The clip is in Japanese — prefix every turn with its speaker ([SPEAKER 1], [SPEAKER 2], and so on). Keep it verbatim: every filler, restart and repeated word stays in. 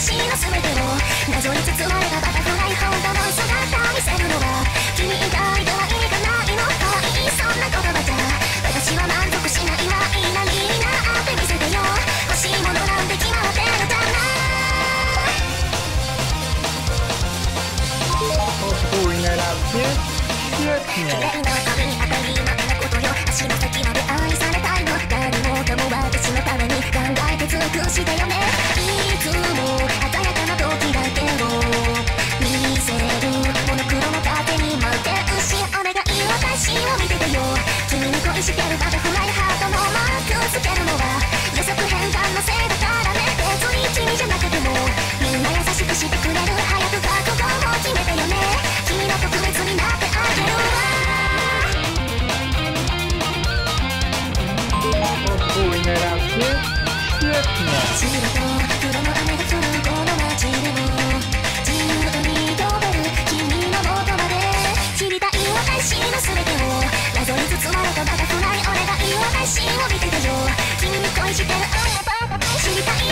[SPEAKER 1] 私の全てを謎に包まれたバタフライ、本当の姿見せるのは君以外ではいかないのかい。そんな言葉じゃ私は満足しないわ。いいなになって見せてよ。欲しいものなんて決まってるじゃない。
[SPEAKER 2] Ой, наравне, świetnie.
[SPEAKER 1] 綺麗な髪当たり前なことよ。足の先まで愛されたいの。何もかも私のために考えて尽くしてよね。いつも鮮やかな時だけを見せるモノクロの縦に舞って牛お願い私を見ててよ。君に恋してるバタフライハートのマークつけるのは予測変換のせいだからね。別に君じゃなくてもみんな優しくしてくれる。早く覚悟を決めてよね。君の特別になってあげるわ。
[SPEAKER 2] Oj, naравnie, świetnie.
[SPEAKER 1] 白と黒の雨が降るこの街でも自由に飛べる君の元まで知りたい私の全てを謎に包まれたバタフライ、お願い私を見ててよ。君に恋してるあなた知りたい